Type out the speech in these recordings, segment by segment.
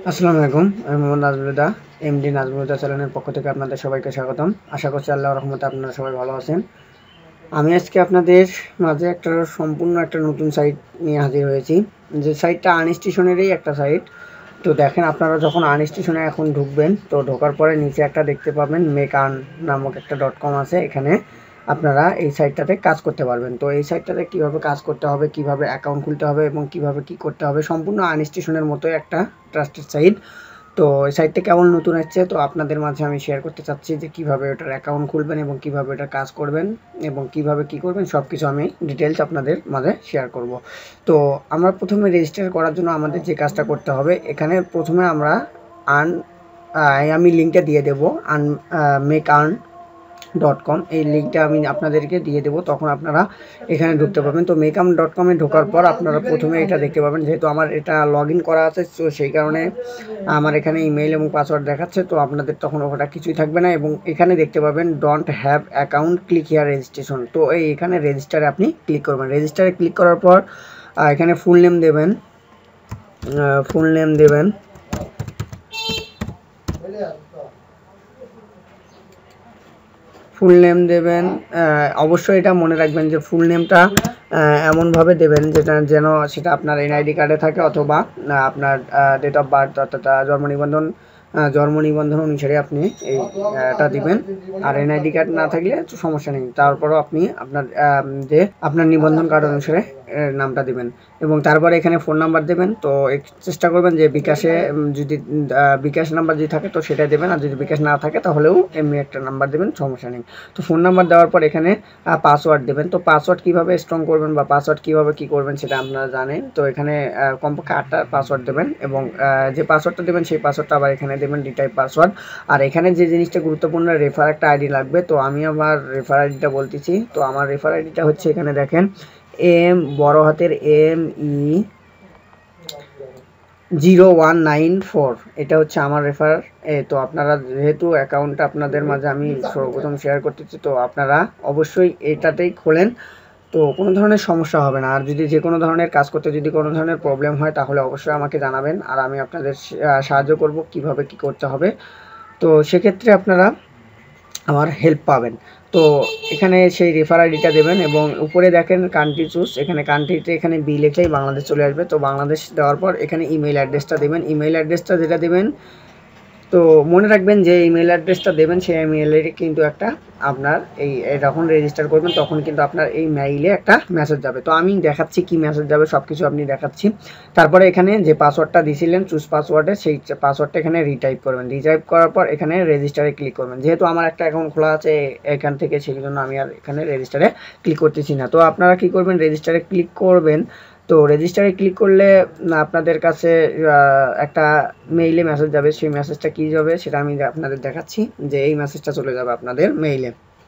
আসসালামু আলাইকুম। আমি মোহাম্মদ নাজমুলহুদা, এমডি নাজমুলহুদা চ্যানেলের পক্ষ থেকে আপনাদের সবাইকে স্বাগতম। আশা করছি আল্লাহর রহমতে আপনারা সবাই ভালো আছেন। আমি আজকে আপনাদের মাঝে সম্পূর্ণ একটা নতুন সাইট নিয়ে হাজির হয়েছি, যে সাইটটা আনস্টেশনেরই একটা সাইট। তো দেখেন, আপনারা যখন আনস্টেশনে এখন ঢুকবেন, তো ঢোকার পরে নিচে একটা দেখতে পাবেন মেক আর্ন নামক একটা .com আছে। এখানে আপনারা এই সাইটটাতে কাজ করতে পারবেন। তো এই সাইটটাতে কীভাবে কাজ করতে হবে, কিভাবে অ্যাকাউন্ট খুলতে হবে এবং কিভাবে কি করতে হবে, সম্পূর্ণ আনস্টেশনের মতোই একটা ট্রাস্টেড সাইট। তো এই সাইটটা কেমন নতুন আসছে, তো আপনাদের মাঝে আমি শেয়ার করতে চাচ্ছি যে কিভাবে ওটার অ্যাকাউন্ট খুলবেন এবং কিভাবে ওটার কাজ করবেন এবং কিভাবে কি করবেন, সব কিছু আমি ডিটেলস আপনাদের মাঝে শেয়ার করব। তো আমরা প্রথমে রেজিস্টার করার জন্য আমাদের যে কাজটা করতে হবে, এখানে প্রথমে আমরা আমি লিঙ্কটা দিয়ে দেবো মেক.com, এই লিঙ্কটা আমি আপনাদেরকে দিয়ে দেবো, তখন আপনারা এখানে ঢুকতে পারবেন। তো মেকআর্ন.com-এ ঢোকার পর আপনারা প্রথমে এটা দেখতে পাবেন, যেহেতু আমার এটা লগ ইন করা আছে, তো সেই কারণে আমার এখানে ইমেইল এবং পাসওয়ার্ড দেখাচ্ছে। তো আপনাদের তখন ওটা কিছুই থাকবে না, এবং এখানে দেখতে পাবেন don't have account, click here registration. তো এখানে রেজিস্টারে আপনি ক্লিক করবেন। রেজিস্টারে ক্লিক করার পর এখানে ফুল নেম দেবেন, ফুল নেম দেবেন ফুল নেম দেবেন। অবশ্যই এটা মনে রাখবেন যে ফুল নেমটা এমনভাবে দেবেন যেন সেটা আপনার এনআইডি কার্ডে থাকে, অথবা আপনার ডেট অফ বার্থ অর্থাৎ জন্ম নিবন্ধন অনুসারে আপনি এটা দিবেন। আর এনআইডি কার্ড না থাকলে সমস্যা নেই, তারপরও আপনি আপনার নিবন্ধন কার্ড অনুসারে নামটা দিবেন, এবং তারপরে এখানে ফোন নাম্বার দেবেন। তো চেষ্টা করবেন যে বিকাশে যদি বিকাশ নাম্বার যদি থাকে তো সেটা দেবেন, আর যদি বিকাশ না থাকে তাহলেও এমনি একটা নাম্বার দেবেন, সমস্যা নেই। তো ফোন নাম্বার দেওয়ার পর এখানে পাসওয়ার্ড দেবেন। তো পাসওয়ার্ড কীভাবে স্ট্রং করবেন বা পাসওয়ার্ড কীভাবে কী করবেন সেটা আপনারা জানেন। তো এখানে কমপক্ষে 8টা পাসওয়ার্ড দেবেন, এবং যে পাসওয়ার্ডটা দেবেন সেই পাসওয়ার্ডটা আবার এখানে দেবেন রিটাইপ পাসওয়ার্ড। আর এখানে যে জিনিসটা গুরুত্বপূর্ণ, রেফার একটা আইডি লাগবে। তো আমি আমার রেফার আইডিটা বলতেছি। তো আমার রেফার আইডিটা হচ্ছে, এখানে দেখেন বড় হাতের ME0194, এটা হচ্ছে আমার রেফার। তো আপনারা যেহেতু অ্যাকাউন্টটা আপনাদের মাঝে আমি সর্বপ্রথম শেয়ার করতেছি, তো আপনারা অবশ্যই এটাতেই খোলেন। তো কোনো ধরনের সমস্যা হবে না। আর যদি যে কোনো ধরনের কাজ করতে যদি কোনো ধরনের প্রবলেম হয়, তাহলে অবশ্যই আমাকে জানাবেন, আর আমি আপনাদের সাহায্য করব কিভাবে কি করতে হবে। তো সেক্ষেত্রে আপনারা আমার হেল্প পাবেন। তো এখানে সেই রেফার আইডিটা দেবেন, এবং উপরে দেখেন কান্ট্রি চুজ, এখানে কান্ট্রিতে এখানে বি লিখলেই বাংলাদেশ চলে আসবে। তো বাংলাদেশ দেওয়ার পর এখানে ইমেইল অ্যাড্রেসটা দেবেন। ইমেইল অ্যাড্রেসটা যেটা দেবেন, তো মনে রাখবেন যে ইমেল অ্যাড্রেসটা দেবেন সেই ইমেইলে কিন্তু একটা আপনার যখন রেজিস্টার করবেন তখন কিন্তু আপনার এই মেইলে একটা মেসেজ যাবে। তো আমি দেখাচ্ছি কি মেসেজ যাবে, সব কিছু আপনি দেখাচ্ছি। তারপরে এখানে যে পাসওয়ার্ডটা দিয়েছিলেন চুজ পাসওয়ার্ডে, সেই পাসওয়ার্ডটা এখানে রিটাইপ করবেন। রিটাইপ করার পর এখানে রেজিস্টারে ক্লিক করবেন। যেহেতু আমার একটা অ্যাকাউন্ট খোলা আছে এখান থেকে, সেই জন্য আমি আর এখানে রেজিস্টারে ক্লিক করতেছি না। তো আপনারা কি করবেন, রেজিস্টারে ক্লিক করবেন। তো রেজিস্টারে ক্লিক করলে আপনাদের কাছে একটা মেইলে মেসেজ যাবে। সেই মেসেজটা কী যাবে সেটা আমি আপনাদের দেখাচ্ছি, যে এই মেসেজটা চলে যাবে আপনাদের মেইলে।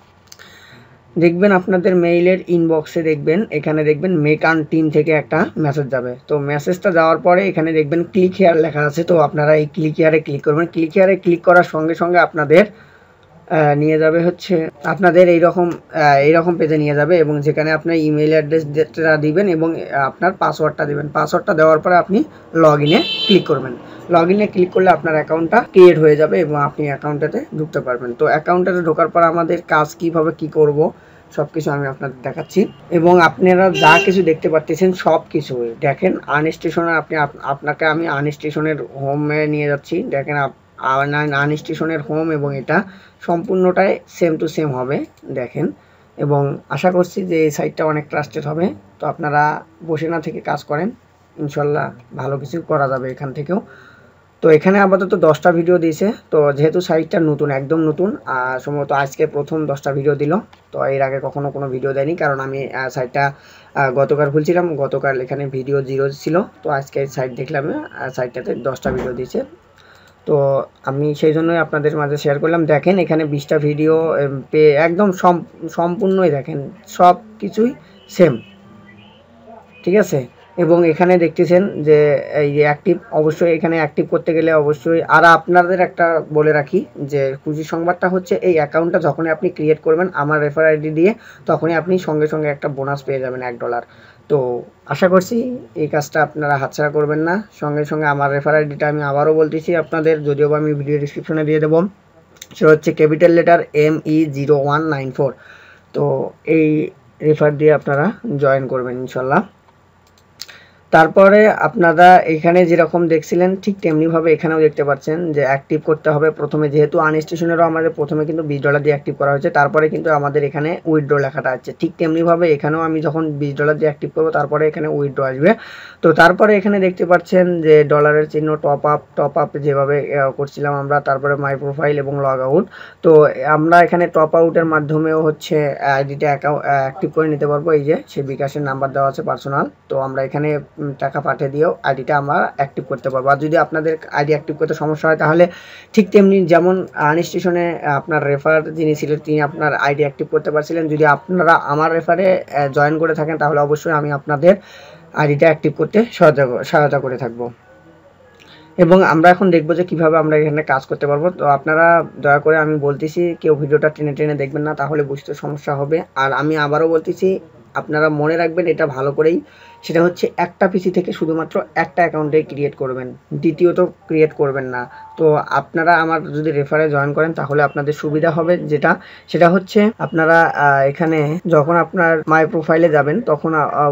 দেখবেন আপনাদের মেইলের ইনবক্সে দেখবেন, এখানে দেখবেন মেকআর্ন টিম থেকে একটা মেসেজ যাবে। তো মেসেজটা যাওয়ার পরে এখানে দেখবেন ক্লিক হেয়ার লেখা আছে। তো আপনারা এই ক্লিক হেয়ারে ক্লিক করবেন। ক্লিক হেয়ারে ক্লিক করার সঙ্গে সঙ্গে আপনাদের নিয়ে যাবে হচ্ছে আপনাদের এইরকম পেজে নিয়ে যাবে, এবং যেখানে আপনার ইমেল অ্যাড্রেসটা দিবেন এবং আপনার পাসওয়ার্ডটা দিবেন। পাসওয়ার্ডটা দেওয়ার পরে আপনি লগ ইনে ক্লিক করবেন। লগ ইনে ক্লিক করলে আপনার অ্যাকাউন্টটা ক্রিয়েট হয়ে যাবে, এবং আপনি অ্যাকাউন্টটাতে ঢুকতে পারবেন। তো অ্যাকাউন্টটাতে ঢোকার পর আমাদের কাজ কীভাবে কী করব সব কিছু আমি আপনাদের দেখাচ্ছি, এবং আপনারা যা কিছু দেখতে পাচ্ছেন সব কিছু দেখেন আনস্টেশনে। আপনাকে আমি আনস্টেশনের হোমে নিয়ে যাচ্ছি। দেখেন আনস্টেশনের হোম, এবং এটা সম্পূর্ণটাই সেম টু সেম হবে দেখেন, এবং আশা করছি যে এই সাইটটা অনেক ট্রাস্টেড হবে। তো আপনারা বসে না থেকে কাজ করেন, ইনশাল্লাহ ভালো কিছু করা যাবে এখান থেকেও। তো এখানে আপাতত 10টা ভিডিও দিয়েছে। তো যেহেতু সাইটটা নতুন, একদম নতুন, সম্ভবত আজকে প্রথম 10টা ভিডিও দিল। তো এর আগে কখনো কোনো ভিডিও দেয়নি, কারণ আমি সাইটটা গতকাল খুলছিলাম। গতকাল এখানে ভিডিও 0 ছিল। তো আজকে সাইট দেখলাম, সাইটটাতে 10টা ভিডিও দিয়েছে। তো আমি সেই জন্যই আপনাদের মাঝে শেয়ার করলাম। দেখেন এখানে 20টা ভিডিও পেয়ে একদম সম্পূর্ণই দেখেন সব কিছুই সেম, ঠিক আছে। এবং এখানে দেখতেছেন যে এই যে অ্যাক্টিভ, অবশ্যই এখানে অ্যাক্টিভ করতে গেলে অবশ্যই। আর আপনাদের একটা বলে রাখি যে খুশির সংবাদটা হচ্ছে, এই অ্যাকাউন্টটা যখনই আপনি ক্রিয়েট করবেন আমার রেফার আইডি দিয়ে, তখনই আপনি সঙ্গে সঙ্গে একটা বোনাস পেয়ে যাবেন $1। তো আশা করছি এই কাজটা আপনারা হাতছাড়া করবেন না। সঙ্গে সঙ্গে আমার রেফার আইডিটা আমি আবারও বলতেছি আপনাদের, যদিও আমি ভিডিও ডিসক্রিপশনে দিয়ে দেবো। সেটা হচ্ছে ক্যাপিটাল লেটার ME0194। তো এই রেফার দিয়ে আপনারা জয়েন করবেন ইনশাল্লাহ। তারপরে আপনারা এখানে যেরকম দেখছিলেন ঠিক তেমনিভাবে এখানেও দেখতে পাচ্ছেন যে অ্যাক্টিভ করতে হবে প্রথমে, যেহেতু আনস্টেশনেরও আমাদের প্রথমে কিন্তু $20 দিয়ে অ্যাক্টিভ করা হয়েছে, তারপরে কিন্তু আমাদের এখানে উইথড্র লেখাটা আছে। ঠিক তেমনিভাবে এখানেও আমি যখন $20 দিয়ে অ্যাক্টিভ করবো তারপরে এখানে উইথড্র আসবে। তো তারপরে এখানে দেখতে পাচ্ছেন যে ডলারের চিহ্ন টপ আপ যেভাবে করছিলাম আমরা, তারপরে মাই প্রোফাইল এবং লগ আউট। তো আমরা এখানে টপ আউটের মাধ্যমেও হচ্ছে আইডিটা অ্যাক্টিভ করে নিতে পারবো। এই যে সে বিকাশের নাম্বার দেওয়া আছে পার্সোনাল, তো আমরা এখানে টাকা পাঠিয়ে দিয়েও আইডিটা আমরা অ্যাক্টিভ করতে পারবো। আর যদি আপনাদের আইডি অ্যাক্টিভ করতে সমস্যা হয় তাহলে ঠিক তেমনি যেমন আনস্টেশনে আপনার রেফার যিনি ছিলেন তিনি আপনার আইডি অ্যাক্টিভ করতে পারছিলেন, যদি আপনারা আমার রেফারে জয়েন করে থাকেন তাহলে অবশ্যই আমি আপনাদের আইডিটা অ্যাক্টিভ করতে সহায়তা করে থাকবো। এবং আমরা এখন দেখবো যে কিভাবে আমরা এখানে কাজ করতে পারবো। তো আপনারা দয়া করে আমি বলতেছি কেউ ভিডিওটা টেনে টেনে দেখবেন না, তাহলে বুঝতে সমস্যা হবে। আর আমি আবারও বলতেছি আপনারা মনে রাখবেন এটা ভালো করেই, সেটা হচ্ছে একটা পিসি থেকে শুধুমাত্র একটা অ্যাকাউন্টে ক্রিয়েট করবেন, দ্বিতীয়ত ক্রিয়েট করবেন না। তো আপনারা আমার যদি রেফারে জয়েন করেন তাহলে আপনাদের সুবিধা হবে, সেটা হচ্ছে আপনারা এখানে যখন আপনার মাই প্রোফাইলে যাবেন তখন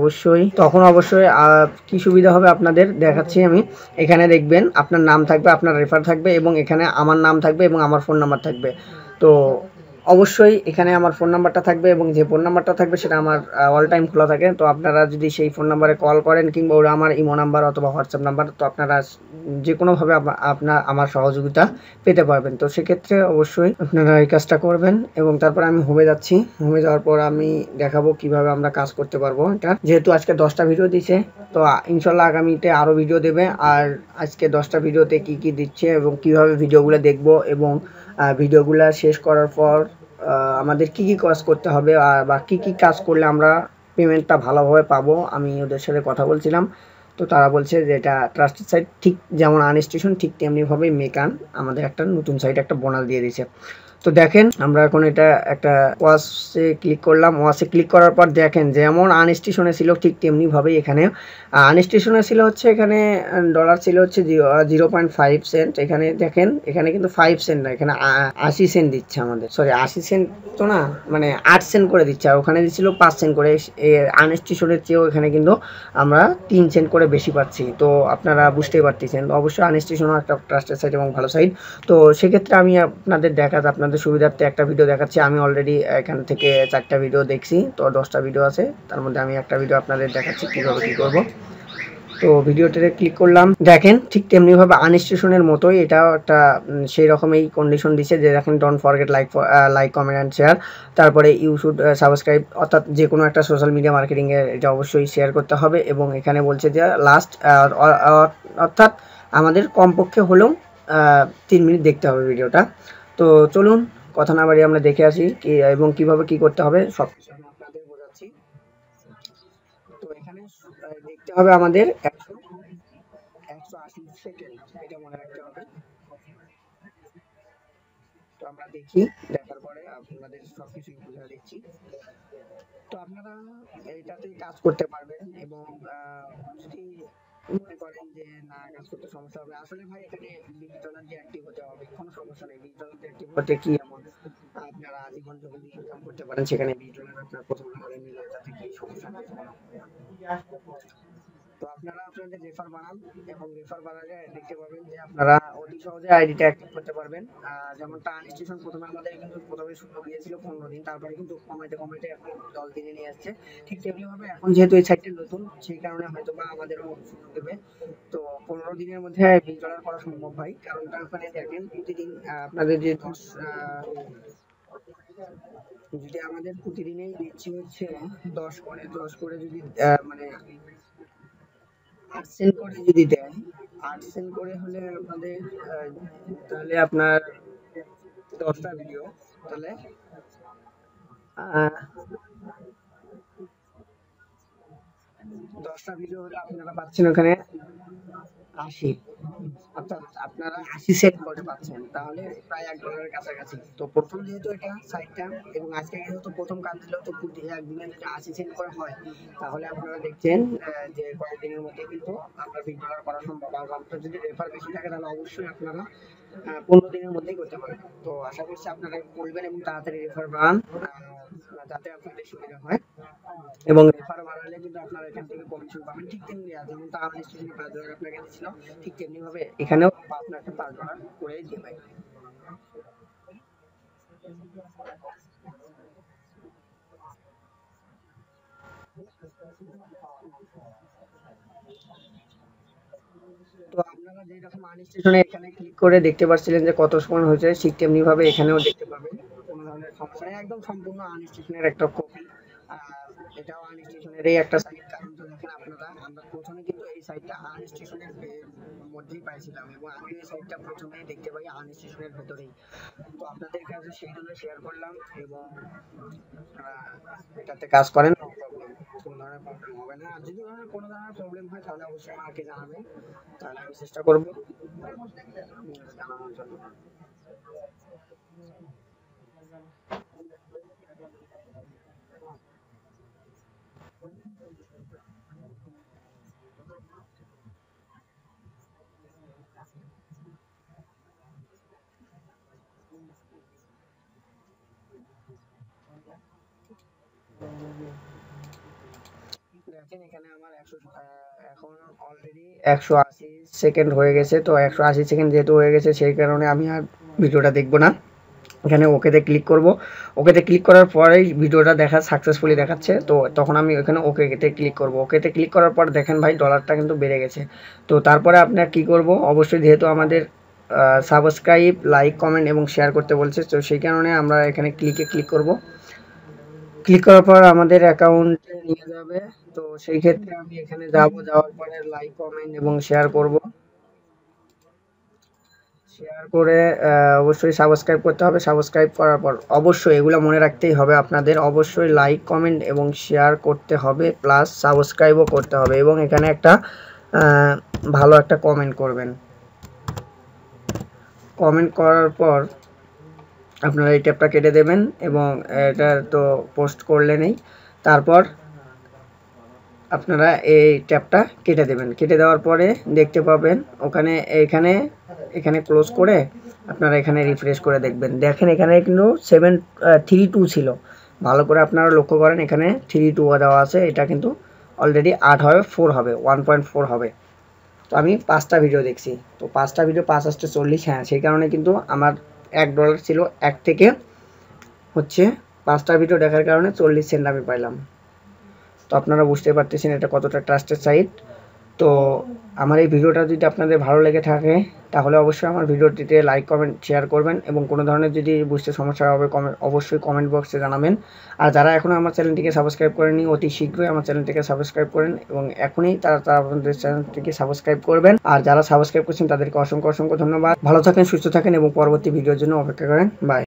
অবশ্যই কি সুবিধা হবে আপনাদের দেখাচ্ছি আমি। এখানে দেখবেন আপনার নাম থাকবে, আপনার রেফার থাকবে এবং এখানে আমার নাম থাকবে এবং আমার ফোন নাম্বার থাকবে। তো অবশ্যই এখানে আমার ফোন নাম্বারটা থাকবে এবং যে ফোন নাম্বারটা থাকবে সেটা আমার অল টাইম খোলা থাকে। তো আপনারা যদি সেই ফোন নাম্বারে কল করেন কিংবা ওরা আমার ইমো নাম্বার অথবা হোয়াটসঅ্যাপ নাম্বার, তো আপনারা যে কোনোভাবে আমার সহযোগিতা পেতে পারবেন। তো সেক্ষেত্রে অবশ্যই আপনারা এই কাজটা করবেন। এবং তারপর আমি হোমে যাচ্ছি। হোমে যাওয়ার পর আমি দেখাবো কিভাবে আমরা কাজ করতে পারবো এটা। যেহেতু আজকে 10টা ভিডিও দিছে, তো ইনশাল্লাহ আগামীতে আরও ভিডিও দেবে। আর আজকে 10টা ভিডিওতে কি কি দিচ্ছে এবং কিভাবে ভিডিওগুলো দেখবো এবং ভিডিওগুলো শেষ করার পর আমাদের কি কি কাজ করতে হবে বা কি কি কাজ করলে আমরা পেমেন্টটা ভালোভাবে পাবো, আমি ওদের সাথে কথা বলছিলাম। তো তারা বলছে যে এটা ট্রাস্টেড সাইট, ঠিক যেমন আনস্টেশন ঠিক তেমনিভাবেই মেকান আমাদের একটা নতুন সাইট একটা বোনাস দিয়ে দিয়েছে। তো দেখেন আমরা এখন এটা একটা ওয়াসে ক্লিক করলাম। ওয়াসে ক্লিক করার পর দেখেন যেমন আনস্টেশনে ছিল ঠিক তেমনিভাবেই এখানে আনস্টেশনে ছিল হচ্ছে এখানে ডলার ছিল হচ্ছে 0.5 সেন্ট। এখানে দেখেন এখানে কিন্তু 5 সেন্ট না, এখানে 80 সেন্ট দিচ্ছে আমাদের, সরি 80 সেন্ট তো না, মানে 8 সেন্ট করে দিচ্ছে। আর ওখানে দিচ্ছিল 5 সেন্ট করে। আনস্টেশনের চেয়েও এখানে কিন্তু আমরা 3 সেন্ট করে বেশি পাচ্ছি। তো আপনারা বুঝতেই পারতেছেন। অবশ্যই আনস্টেশনও একটা ট্রাস্টেড সাইট এবং ভালো সাইট। তো সেক্ষেত্রে আমি আপনাদের আপনাদের সুবিধার্থে একটা ভিডিও দেখাচ্ছি। আমি অলরেডি এখান থেকে 4টা ভিডিও দেখছি, তো 10টা ভিডিও আছে, তার মধ্যে আমি একটা ভিডিও আপনাদের দেখাচ্ছি কীভাবে কী করবো। তো ভিডিওটাতে ক্লিক করলাম, দেখেন ঠিক তেমনিভাবে আনস্টেশনের মতোই এটাও একটা সেই রকমই কন্ডিশন দিচ্ছে যে দেখেন don't forget like comment and share, তারপরে ইউ শুড সাবস্ক্রাইব, অর্থাৎ যে কোনো একটা সোশ্যাল মিডিয়া মার্কেটিংয়ে এটা অবশ্যই শেয়ার করতে হবে। এবং এখানে বলছে যে লাস্ট অর্থাৎ আমাদের কমপক্ষে হলেও 3 মিনিট দেখতে হবে ভিডিওটা। তো চলুন কথা না বাড়িয়ে আমরা দেখে আসি কি এবং কিভাবে কি করতে হবে সব কিছু আমি আপনাদের বোঝাচ্ছি। তো এখানে দেখতে হবে আমাদের 180 সেকেন্ড, এটা মনে রাখতে হবে। তো আমরা দেখি, দেখার পরে আপনাদের সবকিছু বুঝা দিচ্ছি। তো আপনারা এটাতে কাজ করতে পারবেন এবং যদি মনে করেন যে না কাজ করতে সমস্যা হবে, আসলে ভাই এখানে $20 দিয়ে অ্যাক্টিভ হতে হবে, কোনো সমস্যা নেই। $20 দিয়ে অ্যাক্টিভ হতে কি এমন, আপনারা আজীবন যখন ইনকাম করতে পারেন সেখানে $20 আপনার প্রথম ধরে নিলে তাতে কি সমস্যা নেই। তো আপনারা আপনাদের রেফার বানান এবং রেফার বানালে দেখতে পাবেন যে আপনারা অতি সহজে আইডিটা অ্যাক্টিভ করতে পারবেন। যেমনটা আনস্টেশন প্রথমে আমাদের কিন্তু প্রথমে শুরু হয়েছিল 15 দিন, তারপরে কিন্তু কমাইতে এখন 10 দিনে নিয়ে আসছে। ঠিক তেমনিভাবে এখন যেহেতু এই সাইটটা নতুন সেই কারণে হয়তো বা আমাদেরও সুযোগ দেবে। তো 15 দিনের মধ্যে $20 করা সম্ভব ভাই, কারণটা ওখানে দেখেন প্রতিদিন আপনাদের যে যদি আমাদের প্রতিদিনেই দিচ্ছি হচ্ছে 10 করে যদি মানে 8 সেন্ট করে যদি দেন, 8 সেন্ট করে হলে আপনাদের তাহলে আপনার 10টা ভিডিও, তাহলে 10টা ভিডিও হলে আপনারা পাচ্ছেন ওখানে 80, অর্থাৎ আপনারা 80 সেন্ট করে পাচ্ছেন, তাহলে প্রায় $1 কাছাকাছি। তো প্রথম যেহেতু এটা সাইটটা, এবং আজকে যেহেতু প্রথম কাজ দিলেও তো প্রতি একদিনে যদি 80 সেন্ট করে হয়, তাহলে আপনারা দেখছেন যে কয়েকদিনের মধ্যে কিন্তু আপনার $20 করা সম্ভব। আর আপনার যদি রেফার বেশি থাকে তাহলে অবশ্যই আপনারা 15 দিনের মধ্যেই করতে পারবেন। তো আশা করছি আপনারা করবেন এবং তাড়াতাড়ি রেফার বাড়ান, যাতে আপনাদের সুবিধা হয়। এবং রেফার বাড়ালে কিন্তু আপনারা এখান থেকে কমিশন পাবেন। ঠিক তেমনি যেমন তা আমার স্টেশনে $5 আপনাকে দিচ্ছিল, ঠিক তেমনি ভাবে এখানেও আপনাকে $5 করে দেবে। তো আপনারা যেরকম আর্ন স্টেশনে এখানে ক্লিক করে দেখতে পাচ্ছিলেন যে কত সময় হয়েছে, ঠিক তেমনি ভাবে এখানেও দেখতে পাবেন। কোনো ধরনের সমস্যা নেই, একদম সম্পূর্ণ আর্ন স্টেশনের একটা কপি। এটাও আর্ন স্টেশনেরই একটা সাইট। কারণ তো দেখেন আপনারা, আমরা প্রথমে কিন্তু এই সাইটটা আর্ন স্টেশনের মধ্যেই পাইছিলাম, এবং আমি এই সাইটটা প্রথমেই দেখতে পাই আর্ন স্টেশনের ভেতরেই। তো আপনাদের কাছে সেই জন্য শেয়ার করলাম, এবং এটাতে কাজ করেন, no problem, কোনো ধরনের প্রবলেম হবে না। আর যদি কোনো ধরনের প্রবলেম হয় তাহলে অবশ্যই আমাকে জানাবেন, তাহলে আমি চেষ্টা করবো জানানোর জন্য। দেখেন এখানে আমার 100 এখন অলরেডি 180 সেকেন্ড হয়ে গেছে। তো 180 সেকেন্ড যেহেতু হয়ে গেছে, সেই কারণে আমি আর ভিডিওটা দেখবো না। এখানে ওকেতে ক্লিক করব। ওকেতে ক্লিক করার পরেই ভিডিওটা দেখা সাকসেসফুলি দেখাচ্ছে, তো তখন আমি ওখানে ওকেতে ক্লিক করব। ওকেতে ক্লিক করার পর দেখেন ভাই ডলারটা কিন্তু বেড়ে গেছে। তো তারপরে আপনার কি করব, অবশ্যই যেহেতু আমাদের সাবস্ক্রাইব, লাইক, কমেন্ট এবং শেয়ার করতে বলছে, তো সেই কারণে আমরা এখানে ক্লিক করব। ক্লিক করার পর আমাদের অ্যাকাউন্টে নিয়ে যাবে। তো সেই ক্ষেত্রে আমি এখানে যাব, যাওয়ার পরে লাইক, কমেন্ট এবং শেয়ার করব। শেয়ার করে অবশ্যই সাবস্ক্রাইব করতে হবে। সাবস্ক্রাইব করার পর অবশ্যই এগুলো মনে রাখতেই হবে আপনাদের, অবশ্যই লাইক, কমেন্ট এবং শেয়ার করতে হবে, প্লাস সাবস্ক্রাইবও করতে হবে, এবং এখানে একটা ভালো একটা কমেন্ট করবেন। কমেন্ট করার পর আপনারা এই ট্যাবটা কেটে দেবেন, এবং এটা তো পোস্ট করলে নেই। তারপর আপনারা এই ট্যাবটা কেটে দেবেন। কেটে দেওয়ার পরে দেখতে পাবেন ওখানে এখানে এখানে ক্লোজ করে আপনারা এখানে রিফ্রেশ করে দেখবেন। দেখেন এখানে কিন্তু 732 ছিল। ভালো করে আপনারা লক্ষ্য করেন, এখানে 32 দেওয়া আছে। এটা কিন্তু অলরেডি 8 হবে, 4 হবে, 1.4 হবে। তো আমি 5টা ভিডিও দেখছি, তো 5টা ভিডিও 5 আসতে 40, হ্যাঁ সেই কারণে কিন্তু আমার $1 ছিল, 1 থেকে হচ্ছে 5টা ভিডিও দেখার কারণে 40 সেন্ট আমি পাইলাম। তো আপনারা বুঝতে পারতেছেন এটা কতটা ট্রাস্টেড সাইট। তো আমার এই ভিডিওটা যদি আপনাদের ভালো লেগে থাকে, তাহলে অবশ্যই আমার ভিডিওটিতে লাইক, কমেন্ট, শেয়ার করবেন, এবং কোনো ধরনের যদি বুঝতে সমস্যা হবে অবশ্যই কমেন্ট বক্সে জানাবেন। আর যারা এখনও আমার চ্যানেলটিকে সাবস্ক্রাইব করেনি, অতি শীঘ্রই আমার চ্যানেলটিকে সাবস্ক্রাইব করেন, এবং এখনই তারা আমাদের চ্যানেলটিকে সাবস্ক্রাইব করবেন। আর যারা সাবস্ক্রাইব করছেন তাদেরকে অসংখ্য অসংখ্য ধন্যবাদ। ভালো থাকেন, সুস্থ থাকেন, এবং পরবর্তী ভিডিওর জন্য অপেক্ষা করেন। বাই।